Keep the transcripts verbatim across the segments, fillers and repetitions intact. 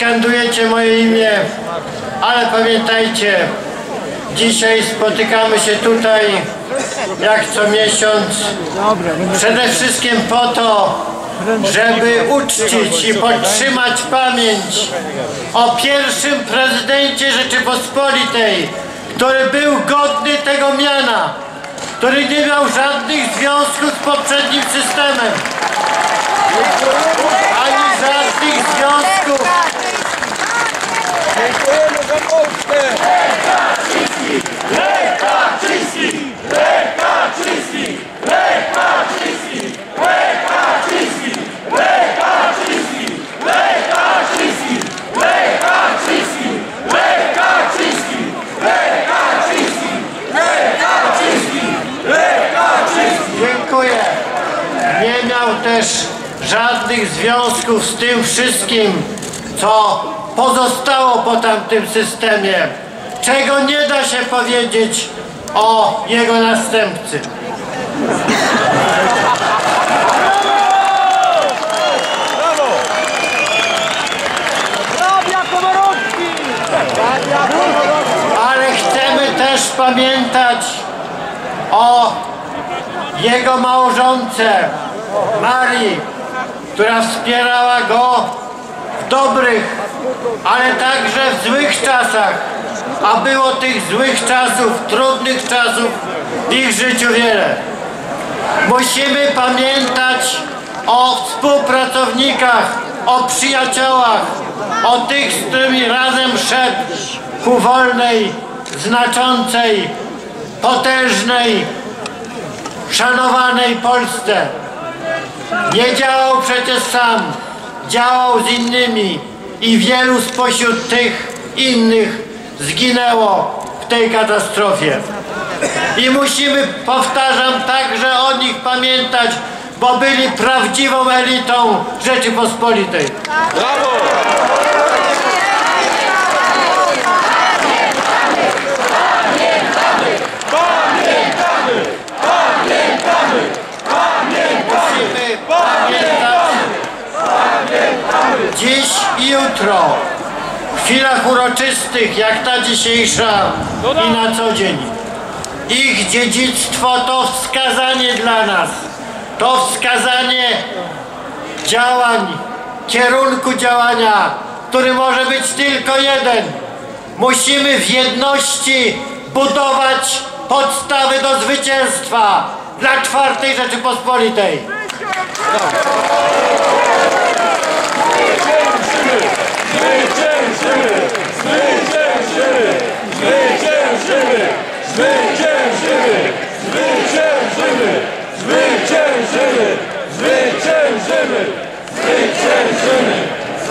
skandujecie moje imię, ale pamiętajcie, dzisiaj spotykamy się tutaj jak co miesiąc przede wszystkim po to, żeby uczcić i podtrzymać pamięć o pierwszym prezydencie Rzeczypospolitej, który był godny tego miana, który nie miał żadnych związków z poprzednim systemem, ani żadnych związków. Dziękujemy za Polskę! Lech Kaczyński! Lech Kaczyński! Lech Kaczyński! Lech Kaczyński! Lech Kaczyński! Lech Kaczyński! Lech Kaczyński! Lech Kaczyński! Lech Kaczyński! Lech Kaczyński! Lech Kaczyński! Dziękuję. Nie miał też żadnych związków z tym wszystkim, co pozostało po tamtym systemie, czego nie da się powiedzieć o jego następcy. Brawo! Hrabia Komorowski! Ale chcemy też pamiętać o jego małżonce Marii, która wspierała go w dobrych, ale także w złych czasach, a było tych złych czasów, trudnych czasów w ich życiu wiele. Musimy pamiętać o współpracownikach, o przyjaciołach, o tych, z którymi razem szedł ku wolnej, znaczącej, potężnej, szanowanej Polsce. Nie działał przecież sam, działał z innymi i wielu spośród tych innych zginęło w tej katastrofie. I musimy, powtarzam, także o nich pamiętać, bo byli prawdziwą elitą Rzeczypospolitej. Brawo! Musimy pamiętać dziś i jutro, w chwilach uroczystych, jak ta dzisiejsza i na co dzień. Ich dziedzictwo to wskazanie dla nas, to wskazanie działań, kierunku działania, który może być tylko jeden. Musimy w jedności budować podstawy do zwycięstwa dla czwartej Rzeczypospolitej. Zwyciężymy! Zwyciężymy! Zwyciężymy! Zwyciężymy! Zwyciężymy! Zwyciężymy! Zwyciężymy! Zwyciężymy!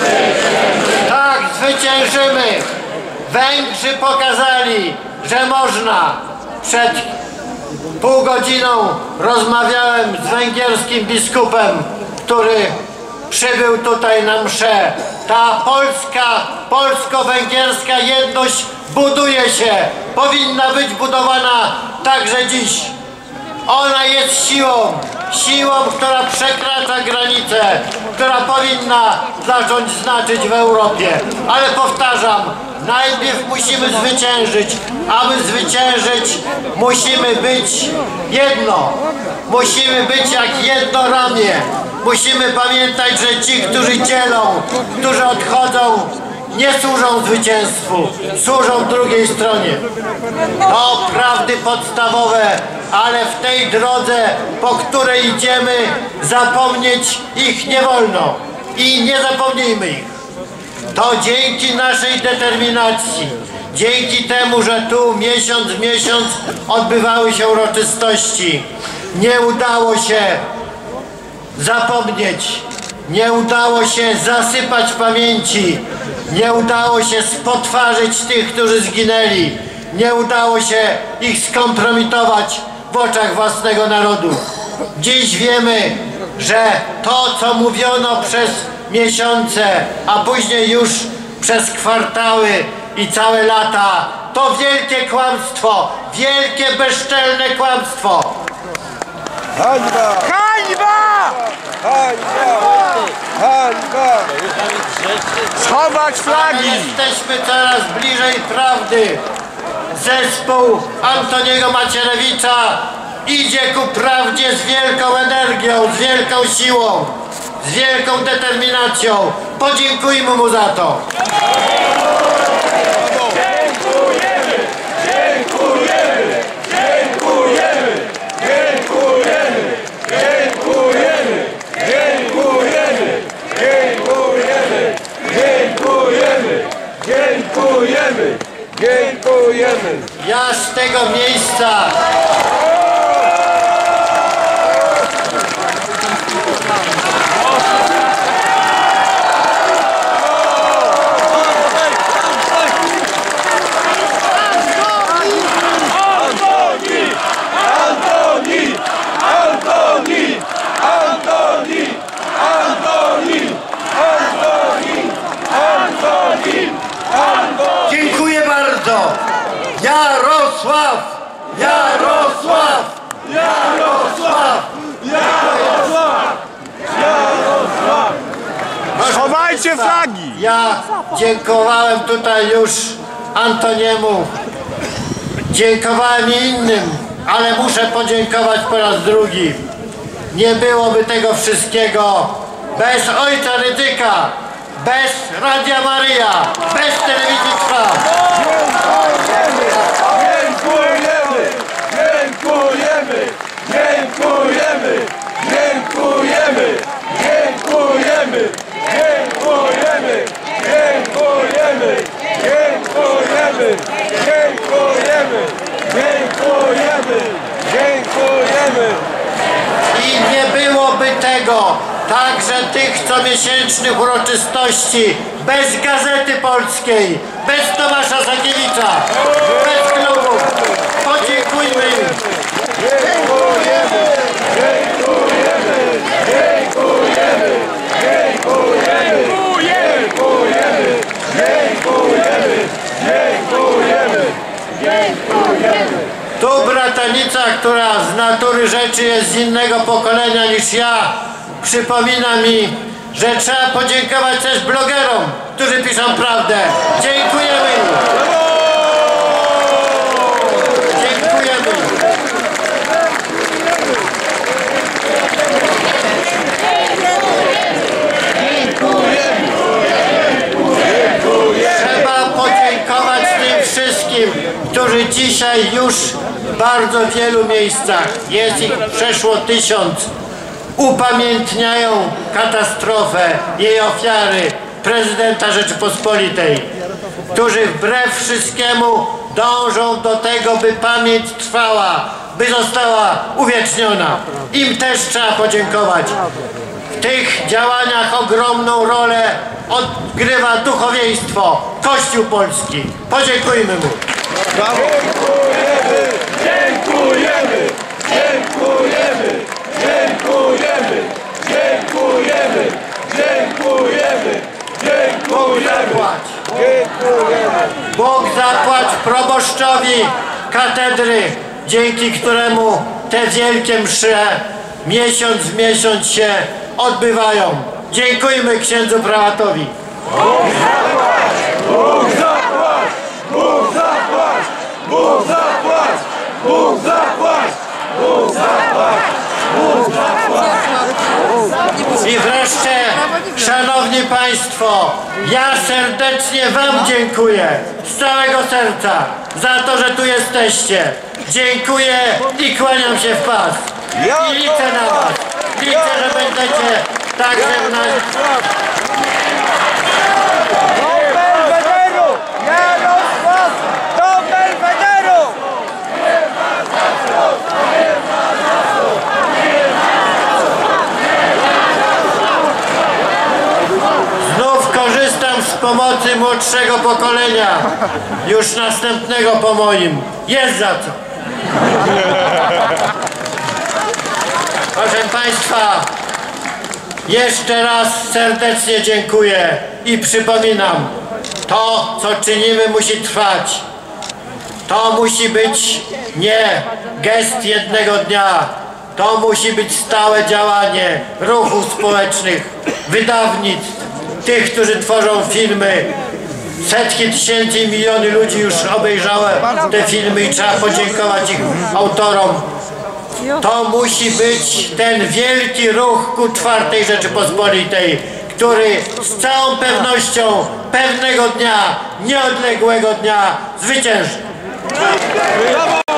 Tak, zwyciężymy! Węgrzy pokazali, że można. Przed pół godziną rozmawiałem z węgierskim biskupem, który przybył tutaj na mszę. Ta polska, polsko-węgierska jedność buduje się, powinna być budowana także dziś. Ona jest siłą, siłą, która przekracza granice, która powinna zacząć znaczyć w Europie. Ale powtarzam, najpierw musimy zwyciężyć. Aby zwyciężyć, musimy być jedno. Musimy być jak jedno ramię. Musimy pamiętać, że ci, którzy dzielą, którzy odchodzą, nie służą zwycięstwu, służą drugiej stronie. To prawdy podstawowe, ale w tej drodze, po której idziemy, zapomnieć ich nie wolno. I nie zapomnijmy ich. To dzięki naszej determinacji, dzięki temu, że tu miesiąc w miesiąc odbywały się uroczystości, nie udało się zapomnieć, nie udało się zasypać pamięci, nie udało się spotwarzyć tych, którzy zginęli, nie udało się ich skompromitować w oczach własnego narodu. Dziś wiemy, że to, co mówiono przez miesiące, a później już przez kwartały i całe lata, to wielkie kłamstwo, wielkie bezczelne kłamstwo. Hańba! Hańba! Hańba! Hańba! Schować Ale flagi! jesteśmy coraz bliżej prawdy. Zespół Antoniego Macierewicza idzie ku prawdzie z wielką energią, z wielką siłą, z wielką determinacją. Podziękujmy mu za to. Dziękujemy! Dziękujemy! Dziękujemy! Dziękujemy! Dziękujemy! Dziękujemy! Dziękujemy! Dziękujemy! Dziękujemy! Dziękujemy! Ja z tego miejsca Antoni! Antoni! Antoni! Antoni! Antoni! Antoni! Antoni! Antoni! dziękuję bardzo. Jarosław! Jarosław! Jarosław! Jarosław! Jarosław! Schowajcie flagi! Ja dziękowałem tutaj już Antoniemu, dziękowałem i innym, ale muszę podziękować po raz drugi. Nie byłoby tego wszystkiego bez ojca Rydzyka, bez Radia Maryja, bez telewizji Trwam. Dziękujemy! Dziękujemy! Dziękujemy! Dziękujemy! Dziękujemy! Dziękujemy! Dziękujemy! Dziękujemy! Dziękujemy! Dziękujemy! Dziękujemy! I nie byłoby tego, także tych comiesięcznych uroczystości, bez Gazety Polskiej, bez Tomasza Sakiewicza, bez klubu. Podziękujmy im. Dziękujemy! Dziękujemy! Dziękujemy! Dziękujemy! Dziękujemy! Dziękujemy! Dziękujemy! Dziękujemy! Tu bratanica, która z natury rzeczy jest z innego pokolenia niż ja, przypomina mi, że trzeba podziękować też blogerom, którzy piszą prawdę. Dziękujemy im. Dziękujemy. Trzeba podziękować tym wszystkim, którzy dzisiaj już w bardzo wielu miejscach, jest ich przeszło tysiąc, upamiętniają katastrofę, jej ofiary, prezydenta Rzeczypospolitej, którzy wbrew wszystkiemu dążą do tego, by pamięć trwała, by została uwieczniona. Im też trzeba podziękować. W tych działaniach ogromną rolę odgrywa duchowieństwo, Kościół Polski. Podziękujmy mu. Dziękujemy! Dziękujemy! Dziękujemy! Dziękujemy! Dziękujemy! Dziękujemy! Dziękujemy! Zapłać. Dziękujemy! Bóg zapłać proboszczowi katedry, dzięki któremu te wielkie msze miesiąc w miesiąc się odbywają. Dziękujmy księdzu prałatowi. Bóg zapłać! Bóg zapłać! Bóg zapłać! Bóg zapłać! Bóg zapłać! Bóg zapłać! Bóg zapłać! I wreszcie, szanowni państwo, ja serdecznie wam dziękuję z całego serca za to, że tu jesteście. Dziękuję i kłaniam się w pas. I liczę na was. Liczę, że będziecie także w nas. Do Belwederu! Jarosław! Do Belwederu! Znów korzystam z pomocy młodszego pokolenia, już następnego po moim. Jest za co. Proszę państwa, jeszcze raz serdecznie dziękuję i przypominam, to co czynimy musi trwać. To musi być nie gest jednego dnia, To musi być stałe działanie ruchów społecznych, wydawnictw, tych, którzy tworzą filmy. Setki tysięcy i miliony ludzi już obejrzały te filmy i trzeba podziękować ich autorom. To musi być ten wielki ruch ku czwartej Rzeczypospolitej, który z całą pewnością pewnego dnia, nieodległego dnia zwycięży.